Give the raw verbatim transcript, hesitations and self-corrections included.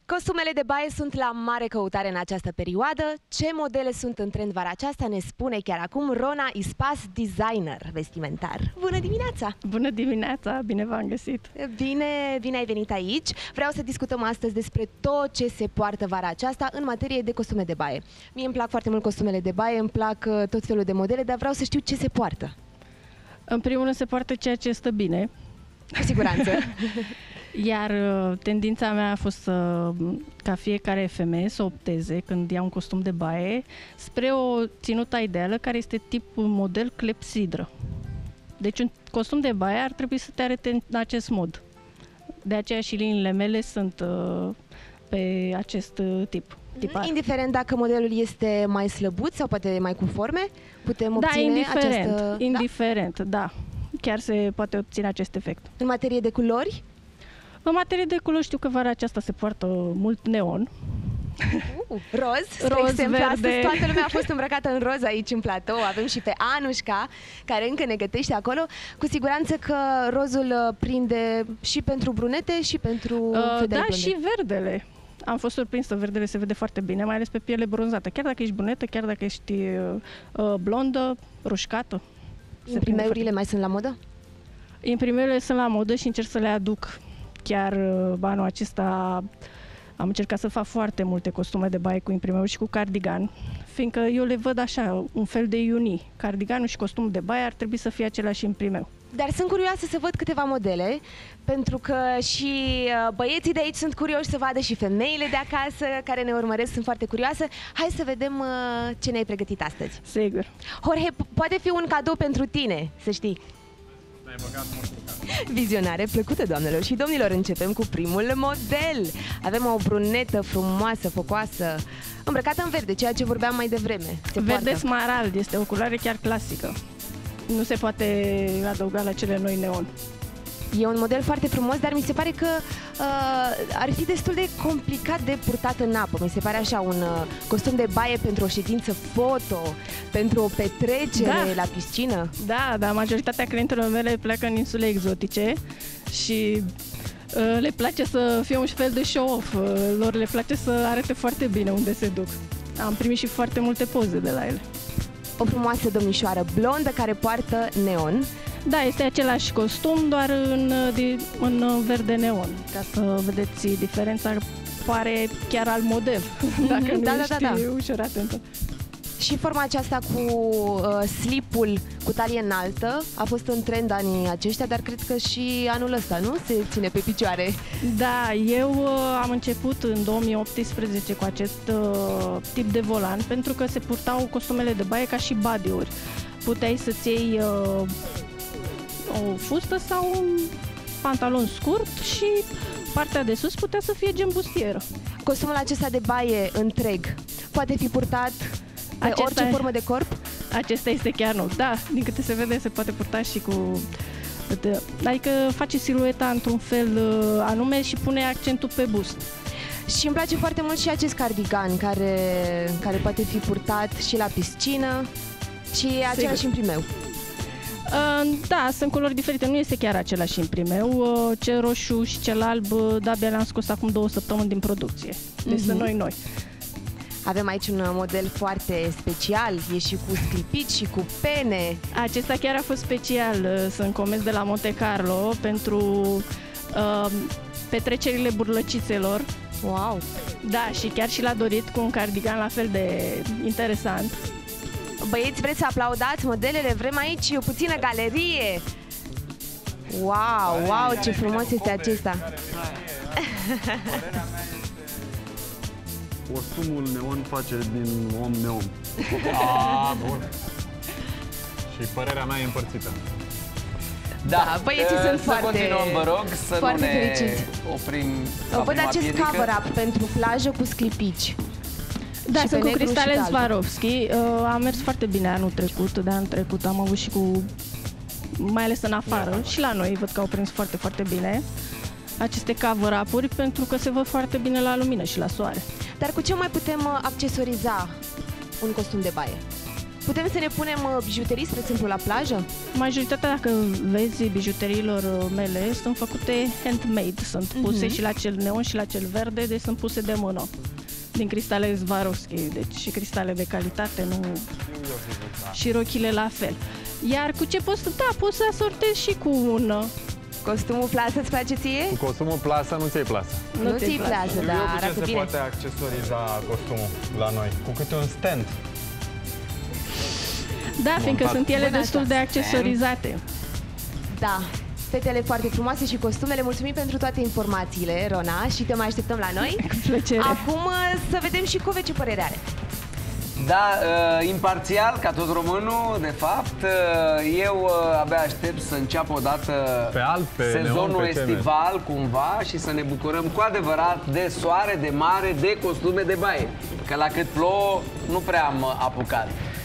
Costumele de baie sunt la mare căutare în această perioadă. Ce modele sunt în trend vara aceasta ne spune chiar acum Rona Ispas, designer vestimentar. Bună dimineața! Bună dimineața! Bine v-am găsit! Bine, bine ai venit aici! Vreau să discutăm astăzi despre tot ce se poartă vara aceasta în materie de costume de baie. Mie îmi plac foarte mult costumele de baie, îmi plac tot felul de modele, dar vreau să știu ce se poartă. În primul rând se poartă ceea ce stă bine. Cu siguranță! Iar tendința mea a fost să, ca fiecare femeie să opteze când ia un costum de baie spre o ținută ideală care este tip model clepsidră. Deci un costum de baie ar trebui să te arate în acest mod. De aceea și liniile mele sunt uh, pe acest tip. Tipar. Indiferent dacă modelul este mai slăbuț sau poate mai cu forme, putem obține da, indiferent, această... indiferent, da? da. Chiar se poate obține acest efect. În materie de culori? În materie de culori știu că vara aceasta se poartă mult neon. Uh, roz, spre roz, exemplu, verde. astăzi toată lumea a fost îmbrăcată în roz aici în platou. Avem și pe Anușca, care încă ne gătește acolo. Cu siguranță că rozul prinde și pentru brunete și pentru uh, fetele Da, blonde. și verdele. Am fost surprinsă, verdele se vede foarte bine, mai ales pe piele bronzată. Chiar dacă ești brunetă, chiar dacă ești uh, blondă, roșcată. Imprimeurile mai sunt la modă? Imprimeurile sunt la modă și încerc să le aduc. Chiar uh, anul acesta am încercat să fac foarte multe costume de baie cu imprimeuri și cu cardigan, fiindcă eu le văd așa, un fel de iunii. Cardiganul și costumul de baie ar trebui să fie același imprimeu. Dar sunt curioasă să văd câteva modele, pentru că și băieții de aici sunt curioși să vadă și femeile de acasă care ne urmăresc sunt foarte curioase. Hai să vedem ce ne-ai pregătit astăzi. Sigur. Jorge, poate fi un cadou pentru tine, să știi. Vizionare plăcută, doamnelor și domnilor, începem cu primul model. Avem o brunetă frumoasă, focoasă, îmbrăcată în verde, ceea ce vorbeam mai devreme. Se verde poartă. smarald, este o culoare chiar clasică. Nu se poate adăuga la cele noi neon. E un model foarte frumos, dar mi se pare că uh, ar fi destul de complicat de purtat în apă. Mi se pare așa un uh, costum de baie pentru o ședință foto, pentru o petrecere da. la piscină. Da, dar majoritatea clientelor mele pleacă în insule exotice și uh, le place să fie un fel de show-off. Uh, lor le place să arate foarte bine unde se duc. Am primit și foarte multe poze de la ele. O frumoasă domnișoară blondă care poartă neon. Da, este același costum, doar în, în verde neon. Ca să vedeți diferența, pare chiar al model, dacă nu da, ești da, da, da. ușor atentă. Și forma aceasta cu uh, slipul cu talie înaltă a fost în trend anii aceștia, dar cred că și anul ăsta, nu? Se ține pe picioare. Da, eu uh, am început în două mii optsprezece cu acest uh, tip de volan, pentru că se purtau costumele de baie ca și body-uri. Puteai să-ți iei uh, o fustă sau un pantalon scurt și partea de sus putea să fie gen bustieră. Costumul acesta de baie întreg poate fi purtat pe Acesta orice e, formă de corp? Acesta este chiar nou. Da, din câte se vede, se poate purta și cu... Adică face silueta într-un fel anume și pune accentul pe bust. Și îmi place foarte mult și acest cardigan care, care poate fi purtat și la piscină și e același imprimeu. Da, sunt culori diferite, nu este chiar același imprimeu. Cel roșu și cel alb, de-abia le-am scos acum două săptămâni din producție. Deci mm-hmm. sunt noi-noi. Avem aici un model foarte special, e și cu sclipici și cu pene. Acesta chiar a fost special, sunt comenzi de la Monte Carlo pentru uh, petrecerile burlăcițelor. Wow! Da, și chiar și l-a dorit cu un cardigan la fel de interesant. Băieți, vreți să aplaudați modelele? Vrem aici o puțină galerie. Wow, wow, ce frumos este acesta. Costumul neon face din om neon. Ah, bun. Și părerea mea e împărțită. Da, da, băieții uh, sunt să foarte continuăm, vă rog, să foarte nu ne fericiți. oprim. Văd acest cover-up pentru plajă cu sclipici. Da, și sunt cu cristale și Swarovski. Uh, a mers foarte bine anul trecut, de anul trecut am avut și cu, mai ales în afară, și la noi văd că au prins foarte, foarte bine aceste cover-up-uri pentru că se văd foarte bine la lumină și la soare. Dar cu ce mai putem accesoriza un costum de baie? Putem să ne punem uh, bijuterii, spre exemplu, la plajă? Majoritatea, dacă vezi, bijuteriilor mele sunt făcute handmade, sunt puse uh-huh. și la cel neon și la cel verde, deci sunt puse de mână. Din cristale Swarovski, deci și cristale de calitate, nu... Și rochile la fel. Iar cu ce poți să... Da, poți să asortezi și cu un... Costumul plasă îți place ție? Cu costumul plasă nu ți-ai plasă. Nu, nu ți-ai plasă, Eu dar cu ce arată se bine. poate accesoriza costumul la noi? Cu câte un stand. Da, fiindcă Montat. sunt ele Bună destul asta. de accesorizate. Da. Fetele foarte frumoase și costumele. Mulțumim pentru toate informațiile, Rona, și te mai așteptăm la noi. Cu plăcere. Acum să vedem și Cove ce părere are. Da, uh, imparțial, ca tot românul, de fapt, uh, eu uh, abia aștept să înceapă odată Pe alb, pe sezonul neon, pe ce estival, cumva, și să ne bucurăm cu adevărat de soare, de mare, de costume de baie. Că la cât plouă, nu prea am uh, apucat.